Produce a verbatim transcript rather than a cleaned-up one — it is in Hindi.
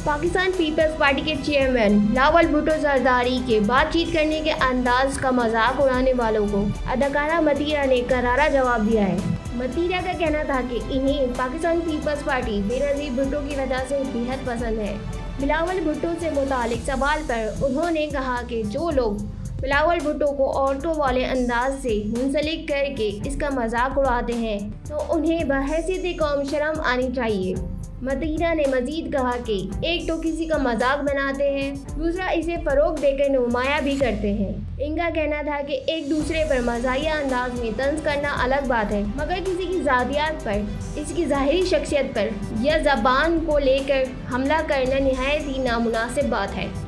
पाकिस्तान पीपल्स पार्टी के चेयरमैन बिलावल भुट्टो जरदारी के बातचीत करने के अंदाज का मजाक उड़ाने वालों को अदाकारा मतीरा ने करारा जवाब दिया है। मतीरा का कहना था कि इन्हें पाकिस्तान पीपल्स पार्टी बेनज़ीर भुट्टो की वजह से बेहद पसंद है। बिलावल भुट्टो से मुतालिक सवाल पर उन्होंने कहा कि जो लोग बिलावल भुट्टो को औरतों वाले अंदाज से मुंसलिक करके इसका मजाक उड़ाते हैं तो उन्हें बहैसियत कौम शर्म आनी चाहिए। मतीरा ने मजीद कहा कि एक तो किसी का मजाक बनाते हैं, दूसरा इसे फ़रोग देकर नुमाया भी करते हैं। इनका कहना था कि एक दूसरे पर मज़ाहिया अंदाज में तंज करना अलग बात है, मगर किसी की ज़ातियात पर, इसकी ज़ाहिरी शख्सियत पर या ज़बान को लेकर हमला करना निहायत ही नामुनासिब बात है।